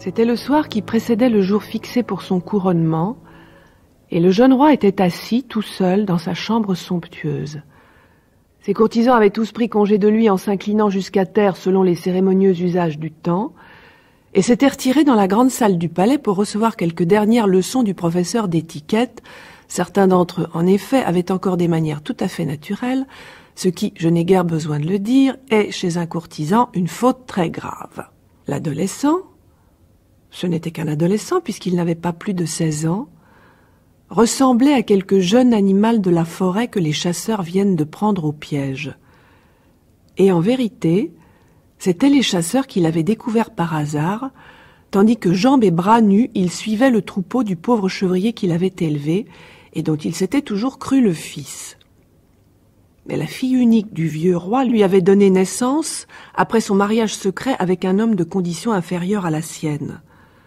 C'était le soir qui précédait le jour fixé pour son couronnement, et le jeune roi était assis tout seul dans sa chambre somptueuse. Ses courtisans avaient tous pris congé de lui en s'inclinant jusqu'à terre selon les cérémonieux usages du temps, et s'étaient retirés dans la grande salle du palais pour recevoir quelques dernières leçons du professeur d'étiquette. Certains d'entre eux, en effet, avaient encore des manières tout à fait naturelles, ce qui, je n'ai guère besoin de le dire, est, chez un courtisan, une faute très grave. L'adolescent, ce n'était qu'un adolescent puisqu'il n'avait pas plus de 16 ans, ressemblait à quelque jeune animal de la forêt que les chasseurs viennent de prendre au piège. Et en vérité, c'étaient les chasseurs qui l'avaient découvert par hasard, tandis que jambes et bras nus, il suivait le troupeau du pauvre chevrier qu'il avait élevé et dont il s'était toujours cru le fils. Mais la fille unique du vieux roi lui avait donné naissance après son mariage secret avec un homme de condition inférieure à la sienne.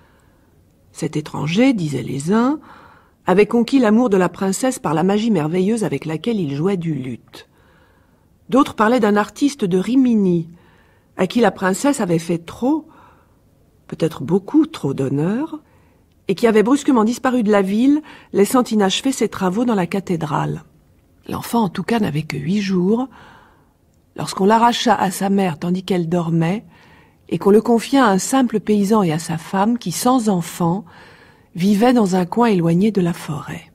Cet étranger, disaient les uns, avait conquis l'amour de la princesse par la magie merveilleuse avec laquelle il jouait du luth. D'autres parlaient d'un artiste de Rimini, à qui la princesse avait fait trop, peut-être beaucoup trop d'honneur, et qui avait brusquement disparu de la ville, laissant inachever ses travaux dans la cathédrale. L'enfant, en tout cas, n'avait que 8 jours, lorsqu'on l'arracha à sa mère tandis qu'elle dormait, et qu'on le confia à un simple paysan et à sa femme qui, sans enfant, vivaient dans un coin éloigné de la forêt.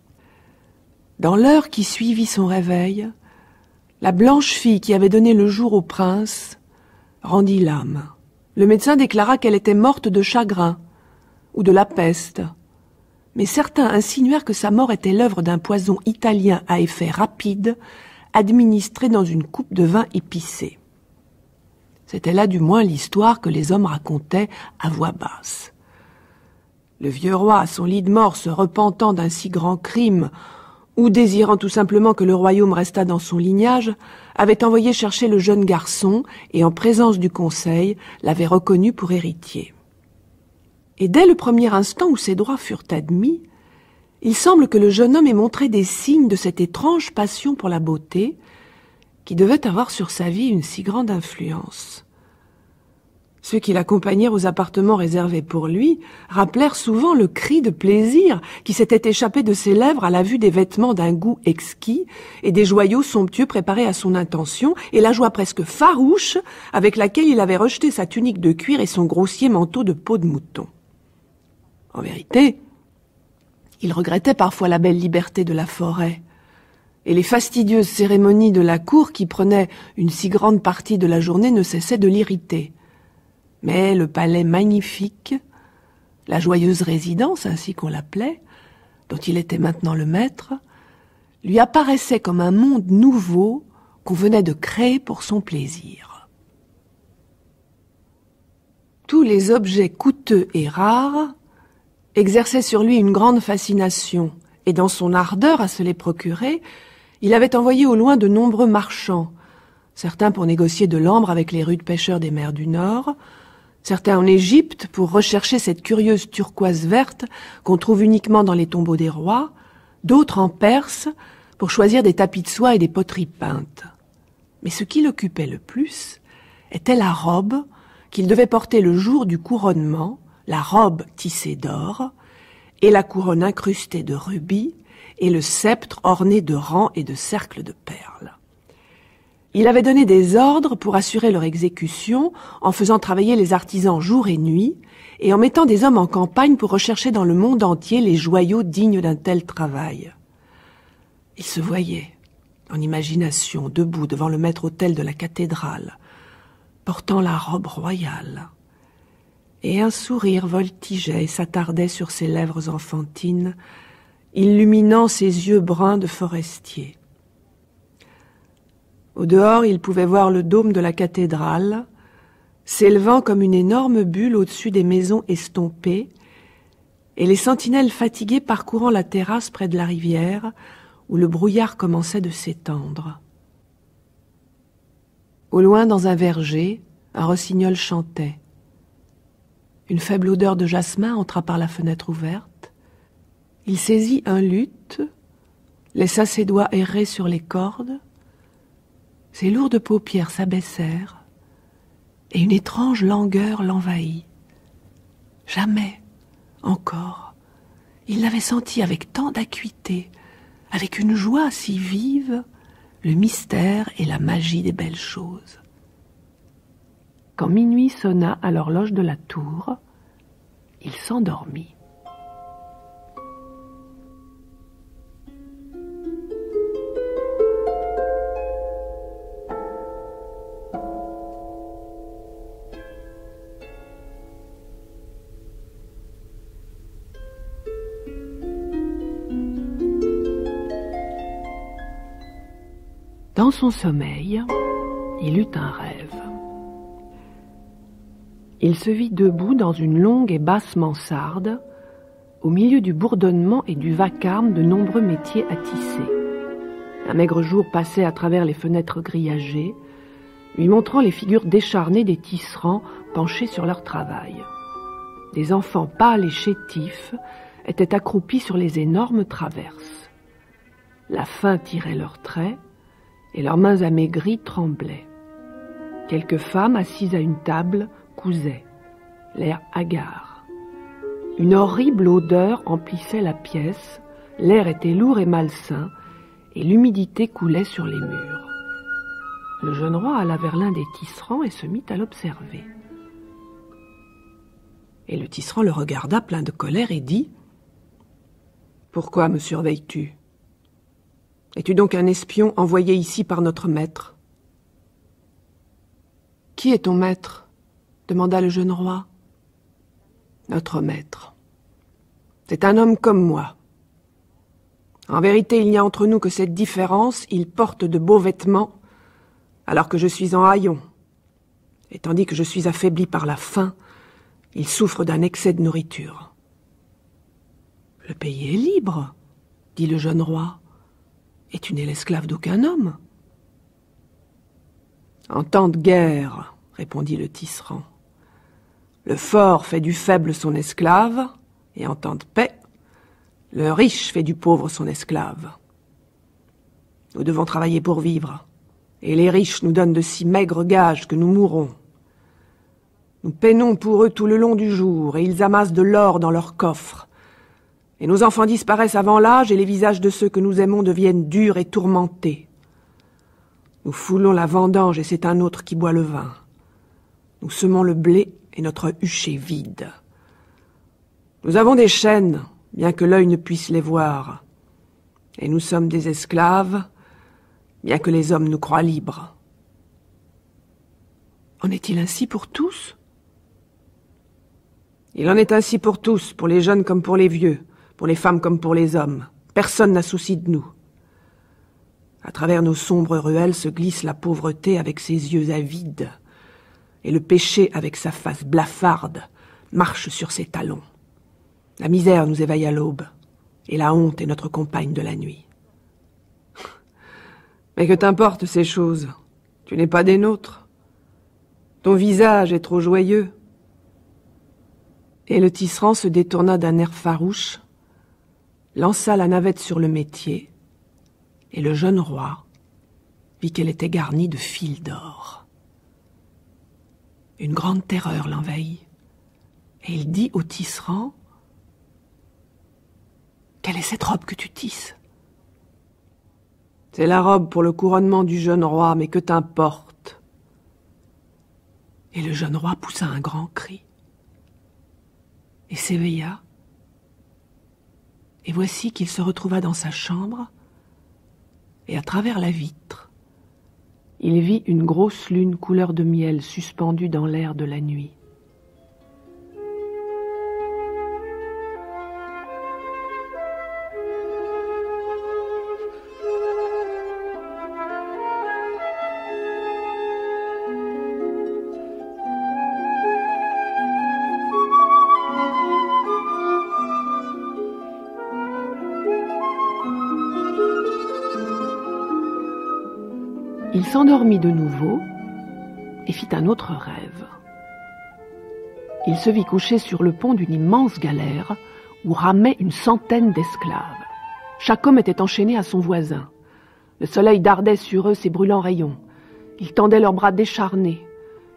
Dans l'heure qui suivit son réveil, la blanche fille qui avait donné le jour au prince rendit l'âme. Le médecin déclara qu'elle était morte de chagrin ou de la peste, mais certains insinuèrent que sa mort était l'œuvre d'un poison italien à effet rapide, administré dans une coupe de vin épicé. C'était là du moins l'histoire que les hommes racontaient à voix basse. Le vieux roi, à son lit de mort, se repentant d'un si grand crime, ou désirant tout simplement que le royaume restât dans son lignage, avait envoyé chercher le jeune garçon et, en présence du conseil, l'avait reconnu pour héritier. Et dès le premier instant où ses droits furent admis, il semble que le jeune homme ait montré des signes de cette étrange passion pour la beauté qui devait avoir sur sa vie une si grande influence. Ceux qui l'accompagnèrent aux appartements réservés pour lui rappelèrent souvent le cri de plaisir qui s'était échappé de ses lèvres à la vue des vêtements d'un goût exquis et des joyaux somptueux préparés à son intention, et la joie presque farouche avec laquelle il avait rejeté sa tunique de cuir et son grossier manteau de peau de mouton. En vérité, il regrettait parfois la belle liberté de la forêt et les fastidieuses cérémonies de la cour qui prenaient une si grande partie de la journée ne cessaient de l'irriter. Mais le palais magnifique, la joyeuse résidence, ainsi qu'on l'appelait, dont il était maintenant le maître, lui apparaissait comme un monde nouveau qu'on venait de créer pour son plaisir. Tous les objets coûteux et rares exerçaient sur lui une grande fascination, et dans son ardeur à se les procurer, il avait envoyé au loin de nombreux marchands, certains pour négocier de l'ambre avec les rudes pêcheurs des mers du Nord, certains en Égypte pour rechercher cette curieuse turquoise verte qu'on trouve uniquement dans les tombeaux des rois, d'autres en Perse pour choisir des tapis de soie et des poteries peintes. Mais ce qui l'occupait le plus était la robe qu'il devait porter le jour du couronnement, la robe tissée d'or, et la couronne incrustée de rubis, et le sceptre orné de rangs et de cercles de perles. Il avait donné des ordres pour assurer leur exécution en faisant travailler les artisans jour et nuit et en mettant des hommes en campagne pour rechercher dans le monde entier les joyaux dignes d'un tel travail. Il se voyait, en imagination, debout devant le maître-autel de la cathédrale, portant la robe royale, et un sourire voltigeait et s'attardait sur ses lèvres enfantines, illuminant ses yeux bruns de forestier. Au dehors, il pouvait voir le dôme de la cathédrale, s'élevant comme une énorme bulle au-dessus des maisons estompées, et les sentinelles fatiguées parcourant la terrasse près de la rivière, où le brouillard commençait de s'étendre. Au loin, dans un verger, un rossignol chantait. Une faible odeur de jasmin entra par la fenêtre ouverte. Il saisit un luth, laissa ses doigts errer sur les cordes, ses lourdes paupières s'abaissèrent et une étrange langueur l'envahit. Jamais, encore, il l'avait senti avec tant d'acuité, avec une joie si vive, le mystère et la magie des belles choses. Quand minuit sonna à l'horloge de la tour, il s'endormit. Dans son sommeil, il eut un rêve. Il se vit debout dans une longue et basse mansarde, au milieu du bourdonnement et du vacarme de nombreux métiers à tisser. Un maigre jour passait à travers les fenêtres grillagées, lui montrant les figures décharnées des tisserands penchés sur leur travail. Des enfants pâles et chétifs étaient accroupis sur les énormes traverses. La faim tirait leurs traits, et leurs mains amaigries tremblaient. Quelques femmes assises à une table cousaient, l'air hagard. Une horrible odeur emplissait la pièce, l'air était lourd et malsain, et l'humidité coulait sur les murs. Le jeune roi alla vers l'un des tisserands et se mit à l'observer. Et le tisserand le regarda plein de colère et dit : « Pourquoi me surveilles-tu ? Es-tu donc un espion envoyé ici par notre maître ? » « Qui est ton maître ? » demanda le jeune roi. « Notre maître. C'est un homme comme moi. En vérité, il n'y a entre nous que cette différence, il porte de beaux vêtements, alors que je suis en haillons. Et tandis que je suis affaibli par la faim, il souffre d'un excès de nourriture. »« Le pays est libre, » dit le jeune roi. « Et tu n'es l'esclave d'aucun homme. »« En temps de guerre, » répondit le tisserand, « le fort fait du faible son esclave, et en temps de paix, le riche fait du pauvre son esclave. Nous devons travailler pour vivre, et les riches nous donnent de si maigres gages que nous mourrons. Nous peinons pour eux tout le long du jour, et ils amassent de l'or dans leurs coffres. Et nos enfants disparaissent avant l'âge, et les visages de ceux que nous aimons deviennent durs et tourmentés. Nous foulons la vendange, et c'est un autre qui boit le vin. Nous semons le blé, et notre huche est vide. Nous avons des chaînes, bien que l'œil ne puisse les voir. Et nous sommes des esclaves, bien que les hommes nous croient libres. » En est-il ainsi pour tous ? Il en est ainsi pour tous, pour les jeunes comme pour les vieux, pour les femmes comme pour les hommes. Personne n'a souci de nous. À travers nos sombres ruelles se glisse la pauvreté avec ses yeux avides, et le péché avec sa face blafarde marche sur ses talons. La misère nous éveille à l'aube, et la honte est notre compagne de la nuit. Mais que t'importent ces choses ? Tu n'es pas des nôtres. Ton visage est trop joyeux. Et le tisserand se détourna d'un air farouche, lança la navette sur le métier, et le jeune roi vit qu'elle était garnie de fils d'or. Une grande terreur l'envahit, et il dit au tisserand : « Quelle est cette robe que tu tisses ? » ?»« C'est la robe pour le couronnement du jeune roi, mais que t'importe ?» Et le jeune roi poussa un grand cri et s'éveilla. Et voici qu'il se retrouva dans sa chambre, et à travers la vitre, il vit une grosse lune couleur de miel suspendue dans l'air de la nuit. Il s'endormit de nouveau et fit un autre rêve. Il se vit couché sur le pont d'une immense galère où ramaient une centaine d'esclaves. Chaque homme était enchaîné à son voisin. Le soleil dardait sur eux ses brûlants rayons. Ils tendaient leurs bras décharnés.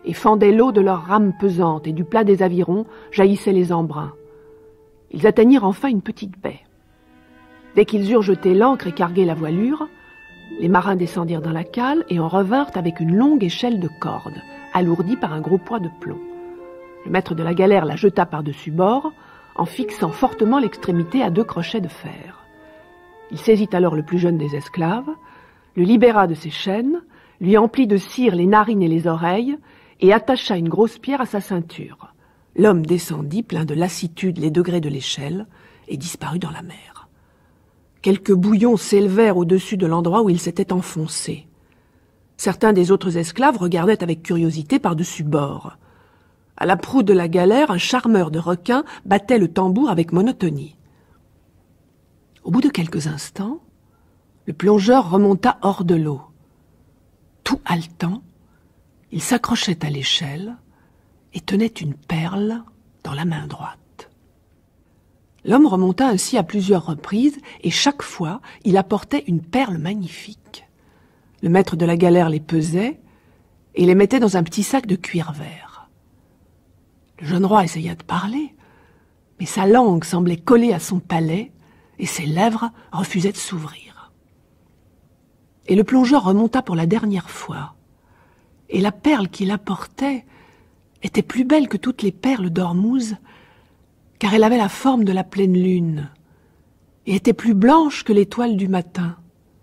et fendaient l'eau de leurs rames pesantes, et du plat des avirons jaillissaient les embruns. Ils atteignirent enfin une petite baie. Dès qu'ils eurent jeté l'ancre et cargué la voilure, les marins descendirent dans la cale et en revinrent avec une longue échelle de corde, alourdie par un gros poids de plomb. Le maître de la galère la jeta par-dessus bord, en fixant fortement l'extrémité à 2 crochets de fer. Il saisit alors le plus jeune des esclaves, le libéra de ses chaînes, lui emplit de cire les narines et les oreilles, et attacha une grosse pierre à sa ceinture. L'homme descendit, plein de lassitude, les degrés de l'échelle, et disparut dans la mer. Quelques bouillons s'élevèrent au-dessus de l'endroit où il s'était enfoncé. Certains des autres esclaves regardaient avec curiosité par-dessus bord. À la proue de la galère, un charmeur de requins battait le tambour avec monotonie. Au bout de quelques instants, le plongeur remonta hors de l'eau. Tout haletant, il s'accrochait à l'échelle et tenait une perle dans la main droite. L'homme remonta ainsi à plusieurs reprises et chaque fois, il apportait une perle magnifique. Le maître de la galère les pesait et les mettait dans un petit sac de cuir vert. Le jeune roi essaya de parler, mais sa langue semblait collée à son palais et ses lèvres refusaient de s'ouvrir. Et le plongeur remonta pour la dernière fois, et la perle qu'il apportait était plus belle que toutes les perles d'Ormuz, car elle avait la forme de la pleine lune, et était plus blanche que l'étoile du matin.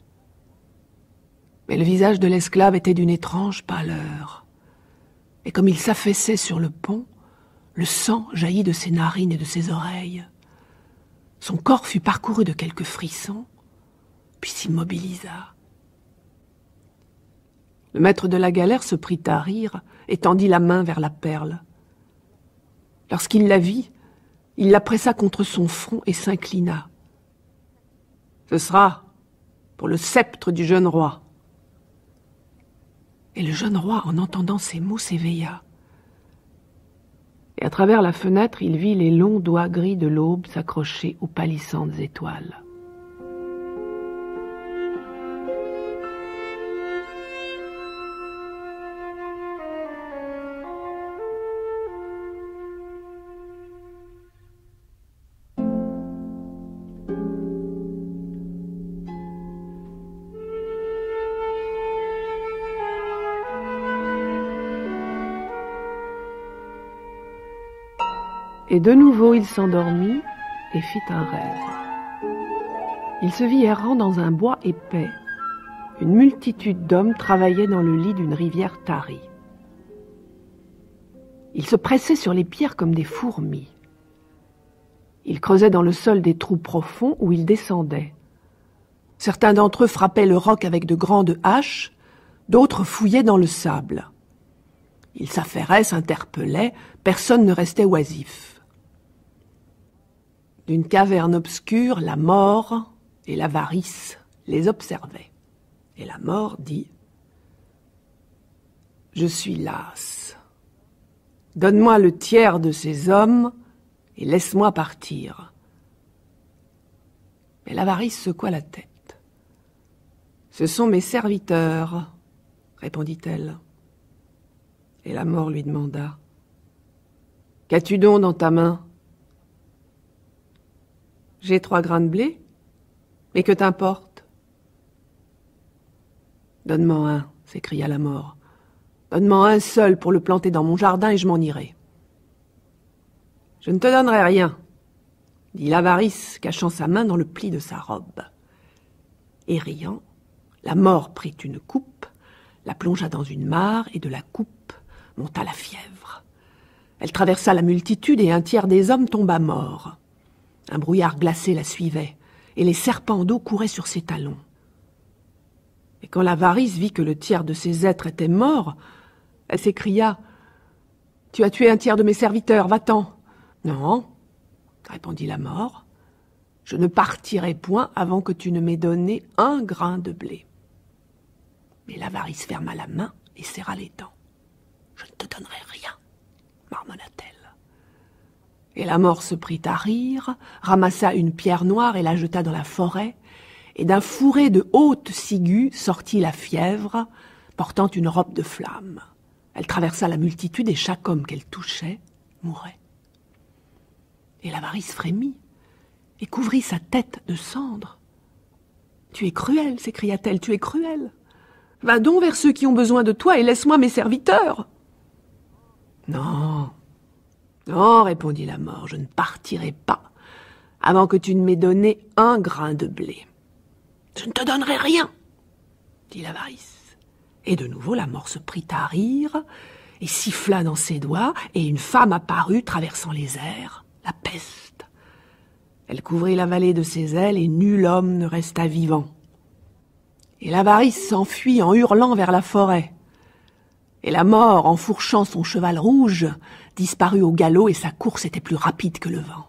Mais le visage de l'esclave était d'une étrange pâleur, et comme il s'affaissait sur le pont, le sang jaillit de ses narines et de ses oreilles. Son corps fut parcouru de quelques frissons, puis s'immobilisa. Le maître de la galère se prit à rire et tendit la main vers la perle. Lorsqu'il la vit, il la pressa contre son front et s'inclina. « Ce sera pour le sceptre du jeune roi. » Et le jeune roi, en entendant ces mots, s'éveilla. Et à travers la fenêtre, il vit les longs doigts gris de l'aube s'accrocher aux pâlissantes étoiles. Et de nouveau il s'endormit et fit un rêve. Il se vit errant dans un bois épais. Une multitude d'hommes travaillaient dans le lit d'une rivière tarie. Ils se pressaient sur les pierres comme des fourmis. Ils creusaient dans le sol des trous profonds où ils descendaient. Certains d'entre eux frappaient le roc avec de grandes haches, d'autres fouillaient dans le sable. Ils s'affairaient, s'interpellaient, personne ne restait oisif. D'une caverne obscure, la mort et l'avarice les observaient. Et la mort dit « Je suis lasse. Donne-moi le tiers de ces hommes et laisse-moi partir. » Mais l'avarice secoua la tête. « Ce sont mes serviteurs, » répondit-elle. Et la mort lui demanda « Qu'as-tu donc dans ta main ?»« J'ai 3 grains de blé, mais que t'importe ?»« Donne-m'en un, » s'écria la mort. « Donne-m'en un seul pour le planter dans mon jardin et je m'en irai. »« Je ne te donnerai rien, » dit l'avarice, cachant sa main dans le pli de sa robe. Et riant, la mort prit une coupe, la plongea dans une mare et de la coupe monta la fièvre. Elle traversa la multitude et un tiers des hommes tomba mort. Un brouillard glacé la suivait, et les serpents d'eau couraient sur ses talons. Et quand l'avarice vit que le tiers de ses êtres était mort, elle s'écria « Tu as tué un tiers de mes serviteurs, va-t'en !»« Non, » répondit la mort, « je ne partirai point avant que tu ne m'aies donné 1 grain de blé. » Mais l'avarice ferma la main et serra les dents. « Je ne te donnerai rien, » marmonna-t-elle. Et la mort se prit à rire, ramassa une pierre noire et la jeta dans la forêt, et d'un fourré de haute ciguë sortit la fièvre, portant une robe de flamme. Elle traversa la multitude et chaque homme qu'elle touchait mourait. Et l'avarice frémit et couvrit sa tête de cendres. « Tu es cruel, s'écria-t-elle, tu es cruel. Va donc vers ceux qui ont besoin de toi et laisse-moi mes serviteurs. » Non, non, répondit la mort, je ne partirai pas avant que tu ne m'aies donné un grain de blé. Je ne te donnerai rien, dit l'avarice. Et de nouveau la mort se prit à rire et siffla dans ses doigts, et une femme apparut traversant les airs, la peste. Elle couvrit la vallée de ses ailes et nul homme ne resta vivant. Et l'avarice s'enfuit en hurlant vers la forêt. Et la mort, enfourchant son cheval rouge, disparut au galop et sa course était plus rapide que le vent.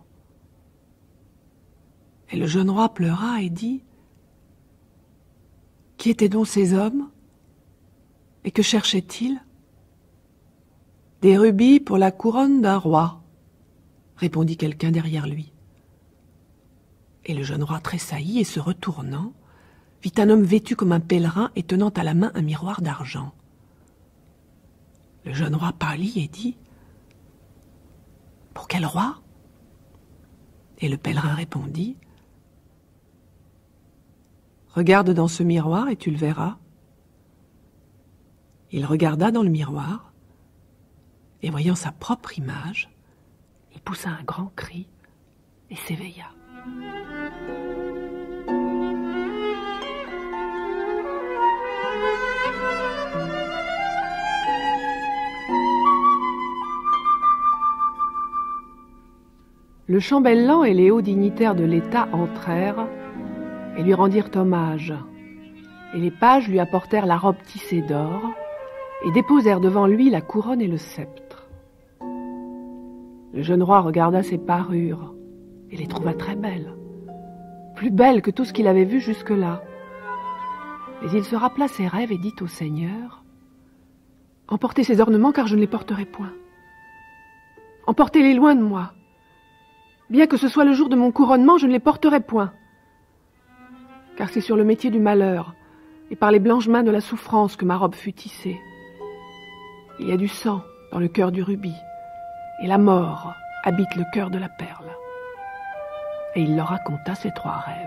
Et le jeune roi pleura et dit « Qui étaient donc ces hommes? Et que cherchaient-ils » ? « Des rubis pour la couronne d'un roi, » répondit quelqu'un derrière lui. Et le jeune roi tressaillit et se retournant, vit un homme vêtu comme un pèlerin et tenant à la main un miroir d'argent. Le jeune roi pâlit et dit « Pour quel roi ?» Et le pèlerin répondit « Regarde dans ce miroir et tu le verras. » Il regarda dans le miroir, et voyant sa propre image, il poussa un grand cri et s'éveilla. Le chambellan et les hauts dignitaires de l'État entrèrent et lui rendirent hommage, et les pages lui apportèrent la robe tissée d'or et déposèrent devant lui la couronne et le sceptre. Le jeune roi regarda ses parures et les trouva très belles, plus belles que tout ce qu'il avait vu jusque-là. Mais il se rappela ses rêves et dit au Seigneur « Emportez ces ornements car je ne les porterai point. Emportez-les loin de moi. Bien que ce soit le jour de mon couronnement, je ne les porterai point. Car c'est sur le métier du malheur et par les blanches mains de la souffrance que ma robe fut tissée. Il y a du sang dans le cœur du rubis, et la mort habite le cœur de la perle. » Et il leur raconta ses 3 rêves.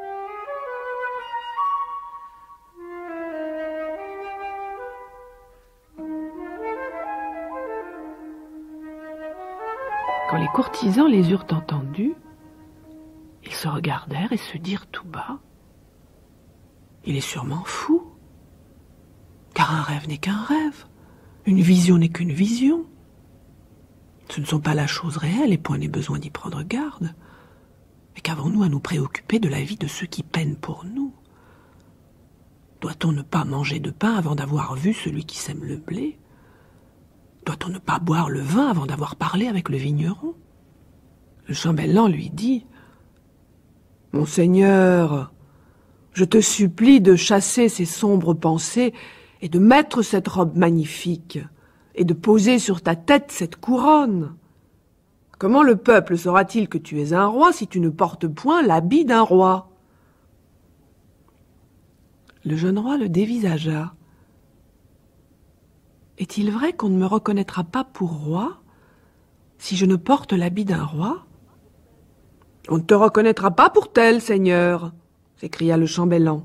Quand les courtisans les eurent entendus, ils se regardèrent et se dirent tout bas « Il est sûrement fou, car un rêve n'est qu'un rêve, une vision n'est qu'une vision. Ce ne sont pas la chose réelle et point n'est besoin d'y prendre garde. Mais qu'avons-nous à nous préoccuper de la vie de ceux qui peinent pour nous? Doit-on ne pas manger de pain avant d'avoir vu celui qui sème le blé? Doit-on ne pas boire le vin avant d'avoir parlé avec le vigneron? » Le chambellan lui dit « Monseigneur, je te supplie de chasser ces sombres pensées et de mettre cette robe magnifique et de poser sur ta tête cette couronne. Comment le peuple saura-t-il que tu es un roi si tu ne portes point l'habit d'un roi ?» Le jeune roi le dévisagea. « Est-il vrai qu'on ne me reconnaîtra pas pour roi si je ne porte l'habit d'un roi ?»« On ne te reconnaîtra pas pour tel, Seigneur !» s'écria le chambellan.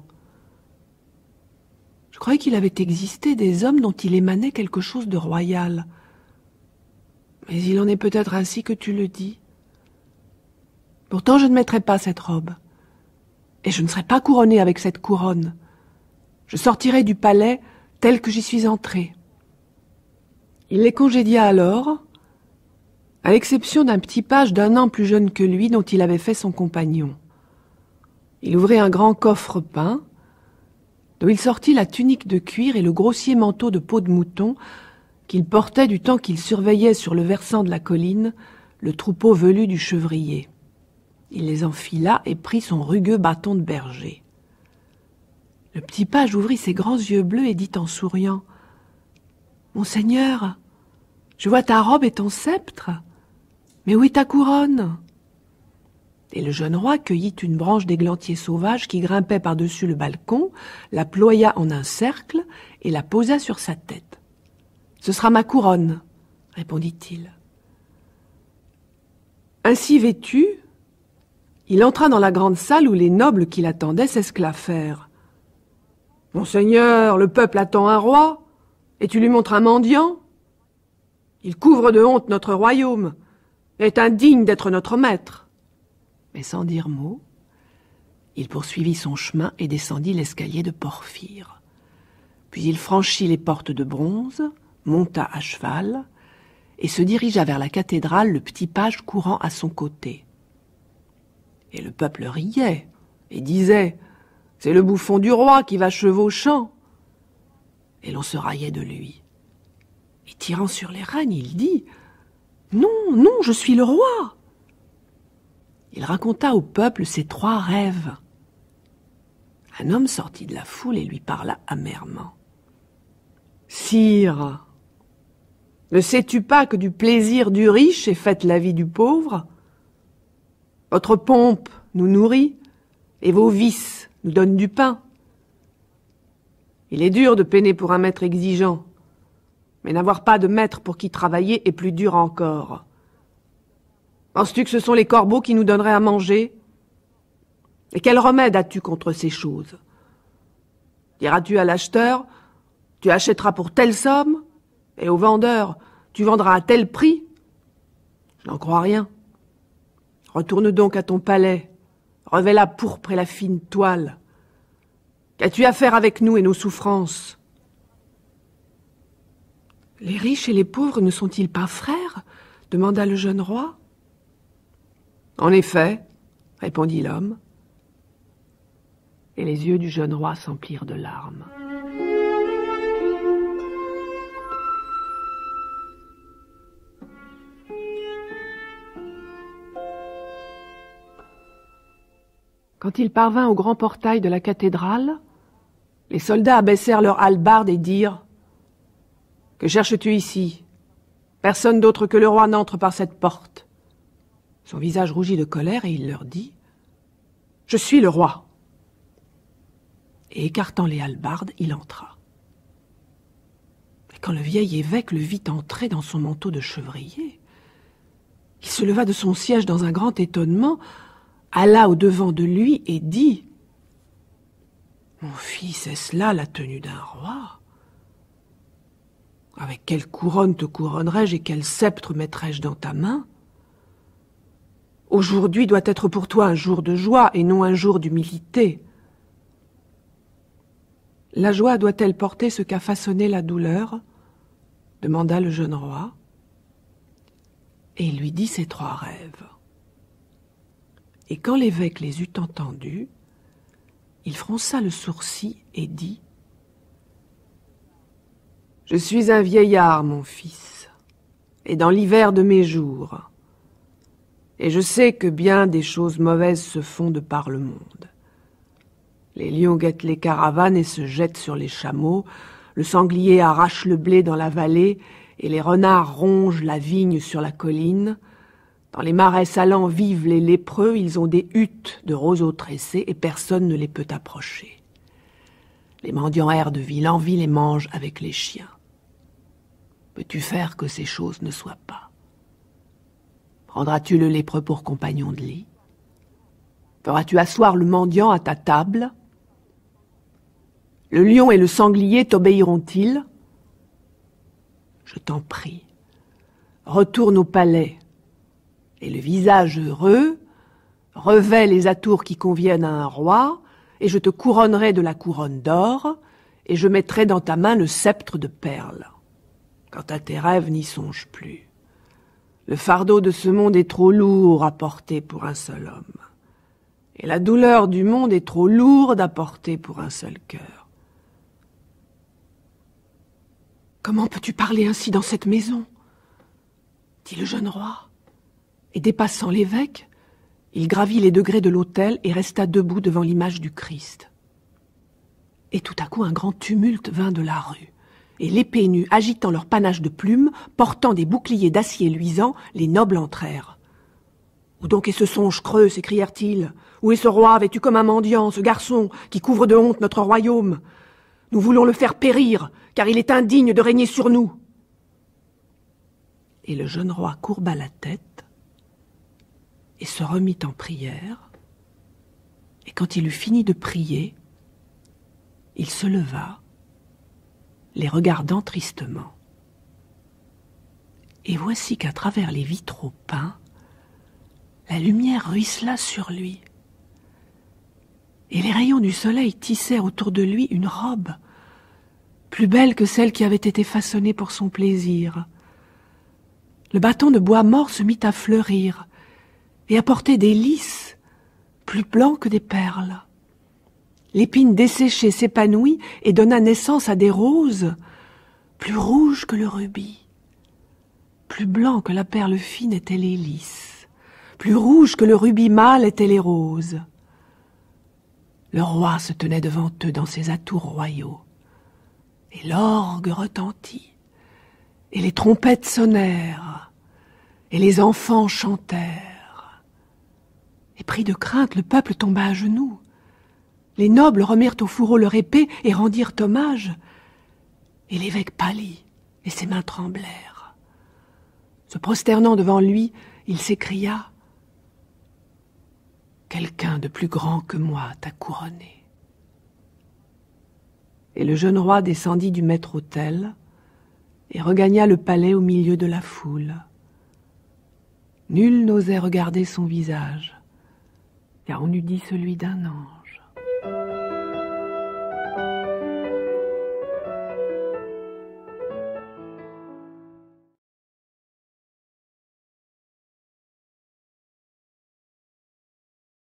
Je croyais qu'il avait existé des hommes dont il émanait quelque chose de royal. Mais il en est peut-être ainsi que tu le dis. Pourtant, je ne mettrai pas cette robe. Et je ne serai pas couronné avec cette couronne. Je sortirai du palais tel que j'y suis entré. Il les congédia alors, à l'exception d'un petit page d'1 an plus jeune que lui dont il avait fait son compagnon. Il ouvrit un grand coffre peint, d'où il sortit la tunique de cuir et le grossier manteau de peau de mouton qu'il portait du temps qu'il surveillait sur le versant de la colline le troupeau velu du chevrier. Il les enfila et prit son rugueux bâton de berger. Le petit page ouvrit ses grands yeux bleus et dit en souriant « Monseigneur, je vois ta robe et ton sceptre, mais où est ta couronne ?» Et le jeune roi cueillit une branche d'églantier sauvage qui grimpait par-dessus le balcon, la ploya en un cercle et la posa sur sa tête. Ce sera ma couronne, répondit-il. Ainsi vêtu, il entra dans la grande salle où les nobles qui l'attendaient s'esclaffèrent. « Monseigneur, le peuple attend un roi, et tu lui montres un mendiant? Il couvre de honte notre royaume, et est indigne d'être notre maître. » Mais sans dire mot, il poursuivit son chemin et descendit l'escalier de porphyre. Puis il franchit les portes de bronze, monta à cheval, et se dirigea vers la cathédrale, le petit page courant à son côté. Et le peuple riait et disait « C'est le bouffon du roi qui va chevauchant !» Et l'on se raillait de lui. Et tirant sur les rênes, il dit « Non, non, je suis le roi !» Il raconta au peuple ses 3 rêves. Un homme sortit de la foule et lui parla amèrement. « Sire, ne sais-tu pas que du plaisir du riche est faite la vie du pauvre? Votre pompe nous nourrit, et vos vices nous donnent du pain. Il est dur de peiner pour un maître exigeant, mais n'avoir pas de maître pour qui travailler est plus dur encore. Penses-tu que ce sont les corbeaux qui nous donneraient à manger? Et quel remède as-tu contre ces choses? Diras-tu à l'acheteur, tu achèteras pour telle somme, et au vendeur, tu vendras à tel prix? Je n'en crois rien. Retourne donc à ton palais, revêt la pourpre et la fine toile. Qu'as-tu à faire avec nous et nos souffrances? Les riches et les pauvres ne sont-ils pas frères? Demanda le jeune roi. En effet, répondit l'homme. Et les yeux du jeune roi s'emplirent de larmes. Quand il parvint au grand portail de la cathédrale, les soldats abaissèrent leurs hallebardes et dirent « Que cherches-tu ici? Personne d'autre que le roi n'entre par cette porte. » Son visage rougit de colère et il leur dit « Je suis le roi. » Et écartant les hallebardes, il entra. Et quand le vieil évêque le vit entrer dans son manteau de chevrier, il se leva de son siège dans un grand étonnement, alla au-devant de lui et dit « Mon fils, est-ce là la tenue d'un roi? Avec quelle couronne te couronnerais-je et quel sceptre mettrais-je dans ta main? Aujourd'hui doit être pour toi un jour de joie et non un jour d'humilité. La joie doit-elle porter ce qu'a façonné la douleur? Demanda le jeune roi. Et il lui dit ses 3 rêves. Et quand l'évêque les eut entendus, il fronça le sourcil et dit « Je suis un vieillard, mon fils, et dans l'hiver de mes jours, et je sais que bien des choses mauvaises se font de par le monde. Les lions guettent les caravanes et se jettent sur les chameaux, le sanglier arrache le blé dans la vallée, et les renards rongent la vigne sur la colline. Dans les marais salants vivent les lépreux, ils ont des huttes de roseaux tressés et personne ne les peut approcher. Les mendiants errent de ville en ville et mangent avec les chiens. Peux-tu faire que ces choses ne soient pas? Prendras-tu le lépreux pour compagnon de lit? Feras-tu asseoir le mendiant à ta table? Le lion et le sanglier t'obéiront-ils? Je t'en prie, retourne au palais, et le visage heureux, revêt les atours qui conviennent à un roi, et je te couronnerai de la couronne d'or, et je mettrai dans ta main le sceptre de perles. Quant à tes rêves, n'y songe plus. Le fardeau de ce monde est trop lourd à porter pour un seul homme, et la douleur du monde est trop lourde à porter pour un seul cœur. Comment peux-tu parler ainsi dans cette maison? Dit le jeune roi. Et dépassant l'évêque, il gravit les degrés de l'autel et resta debout devant l'image du Christ. Et tout à coup un grand tumulte vint de la rue, et l'épée nue agitant leur panache de plumes, portant des boucliers d'acier luisant, les nobles entrèrent. « Où donc est ce songe creux » s'écrièrent-ils. « Où est ce roi vêtu comme un mendiant, ce garçon qui couvre de honte notre royaume? Nous voulons le faire périr, car il est indigne de régner sur nous. » Et le jeune roi courba la tête et se remit en prière. Et quand il eut fini de prier, il se leva, les regardant tristement. Et voici qu'à travers les vitraux peints, la lumière ruissela sur lui. Et les rayons du soleil tissèrent autour de lui une robe, plus belle que celle qui avait été façonnée pour son plaisir. Le bâton de bois mort se mit à fleurir et à porter des lys, plus blancs que des perles. L'épine desséchée s'épanouit et donna naissance à des roses, plus rouges que le rubis. Plus blanc que la perle fine étaient les lys, plus rouges que le rubis mâle étaient les roses. Le roi se tenait devant eux dans ses atours royaux, et l'orgue retentit, et les trompettes sonnèrent, et les enfants chantèrent. Et pris de crainte, le peuple tomba à genoux. Les nobles remirent au fourreau leur épée et rendirent hommage, et l'évêque pâlit, et ses mains tremblèrent. Se prosternant devant lui, il s'écria « Quelqu'un de plus grand que moi t'a couronné. » Et le jeune roi descendit du maître-autel et regagna le palais au milieu de la foule. Nul n'osait regarder son visage, car on eût dit celui d'un ange.